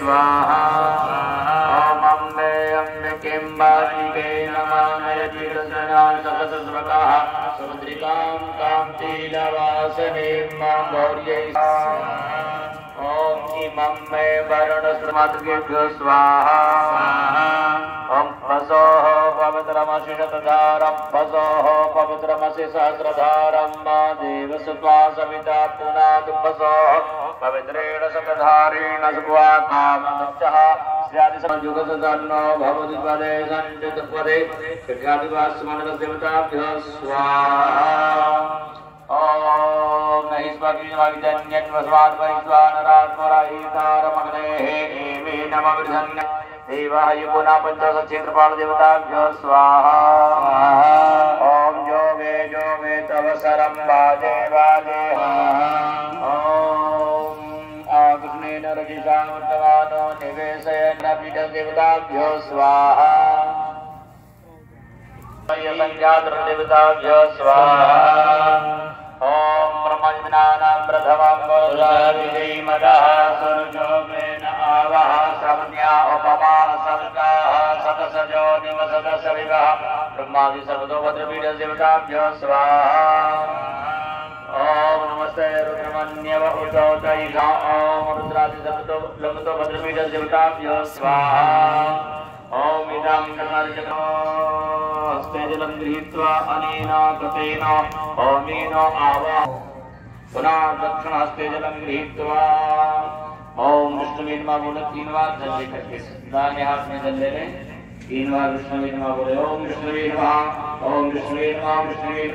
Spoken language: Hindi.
स्वाहा ओम अम्बे अम्बिके वाचिके नमः मेरतीरस्नान सकसस्वकाः समुद्रिकां कान्तिलवासनीं गौर्यै ओम इमं मे वरुणस्मातृभ्यो स्वाहा ओम वसोः पवित्रमशिषतधारं वसोः पवित्रमसि सहस्रधारं मा देवसुत्वा सविता पुनातु वसोः पवित्रेण सकधारेण सुवाकामनुच्चः स्यादिसमयुगसन्नो भवति पदे सञ्चितपदे विख्यातिवास्मनदेवताभ्यो स्वाहा ओम नहिस्वाग्निवाग्जन्यन्वस्वाद्वैश्वानरात्मरायितारमग्नेः एवे नमः देवाः युगुना पंचक्षेत्रपाल देवताभ्यो स्वाहा ओम योगे योगे तव सरं वाजे वाजे ओम आकृष्णेन रजिषा वर्तमानो निवेशयन् देवताभ्यो स्वाहा देवताभ्यो स्वाहा ओम ब्रह्मज्ञानां प्रथमं गोदाविधीमदः सुरजोमेन आवः श्रवण्या उपमा सत्काः सतसजो निवसदसविवः ब्रह्मादि सर्वतो भद्रपीठ देवताभ्यो स्वाहा ओम नमस्ते रुद्रमन्यव उतो दैघा ओम रुद्रादि सर्वतो लंबतो भद्रपीठ देवताभ्यो स्वाहा ओम इदं कर्णार्जनो हस्ते जलं गृहीत्वा अनेन कृतेन ओमेन आवाह पुनः दक्षिणहस्ते जलं गृहीत्वा ओम विष्णुवे नमः बोलो 3 बार जल लेकर के दाहिने हाथ में जल ले लें 3 बार विष्णुवे नमः बोले ओम विष्णुवे नमः ओम विष्णुवे नमः विष्णुवे